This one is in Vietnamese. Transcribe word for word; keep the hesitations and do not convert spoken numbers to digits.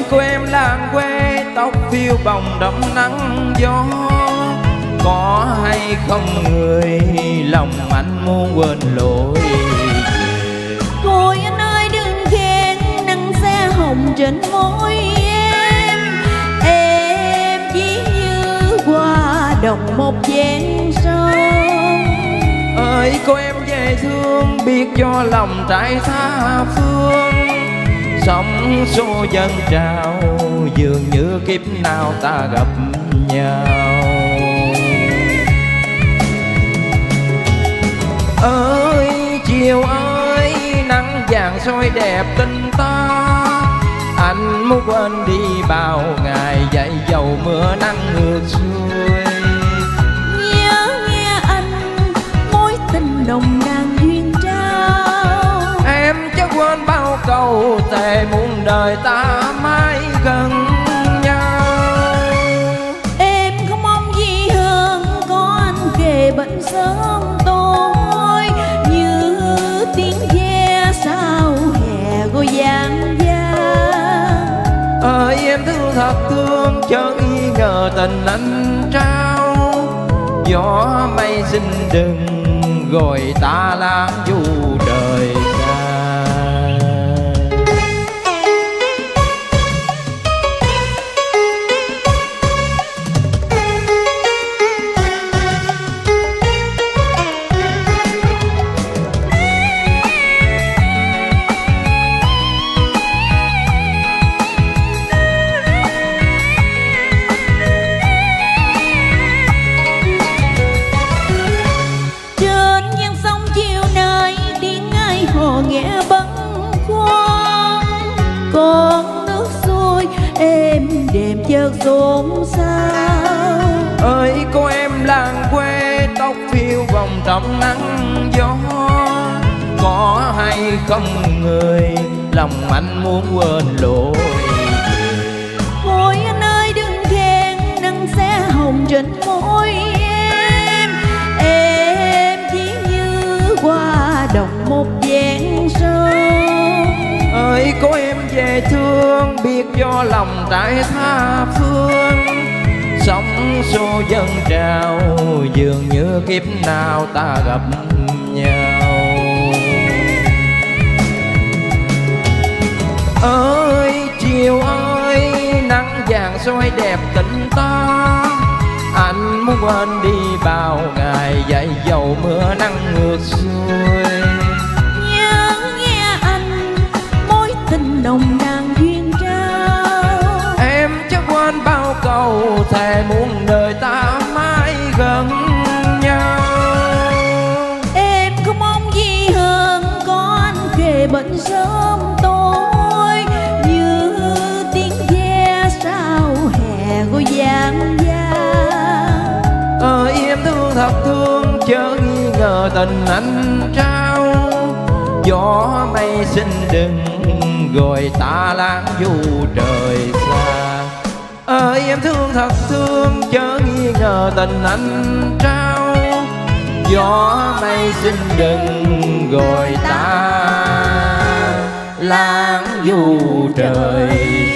cô em làng quê tóc phiêu bồng đẫm nắng gió, có hay không người lòng anh muốn quên lối về. Thôi anh ơi đừng khen nắng xe hồng trên môi em, em chỉ như qua đồng một dáng sông. Ơi cô em về thương biết cho lòng trái tha phương, sóng xô dâng trào dường như kiếp nào ta gặp nhau. Ơi chiều ơi nắng vàng soi đẹp tình ta, anh muốn quên đi bao ngày dậy dầu mưa nắng ngược xuôi. Nhớ nghe anh mối tình nồng nàn duyên trao, Em chắc quên bao câu thề muôn đời ta mãi gần nhau. em không mong gì hơn có anh kề bên sớm tối, như tiếng ve sao hè cô giang vang. Ơi em thương thật thương chớ nghi ngờ tình anh trao, gió mây xin đừng gọi ta lãng du đời xa. Nghe bâng khuâng con nước xuôi êm đềm chợt xôn xao. Ơi cô em làng quê tóc phiêu vòng trong nắng gió, có hay không người lòng anh muốn quên lối về. Thôi anh ơi đừng khen nắng xe hồng trên môi em, em chỉ như qua đồng một dáng sông. Ơi có em về thương biết do lòng trái tha phương, sóng xô dâng trào dường như kiếp nào ta gặp nhau. Ơi chiều ơi nắng vàng soi đẹp tình ta, anh muốn quên đi bao ngày dậy dầu mưa nắng ngược xuôi. Nhớ nghe anh mối tình nồng nàn duyên trao, Em chắc quên bao câu thề muôn đời ta mãi gần nhau. em không mong gì hơn có anh kề bên sớm tối, như tiếng ve sao hè cô giang vang. Ơi em thương thật thương chớ nghi ngờ tình anh trao, gió mây xin đừng gọi ta lãng du trời xa. Ơi em thương thật thương chớ nghi ngờ tình anh trao, gió mây xin đừng gọi ta lãng du trời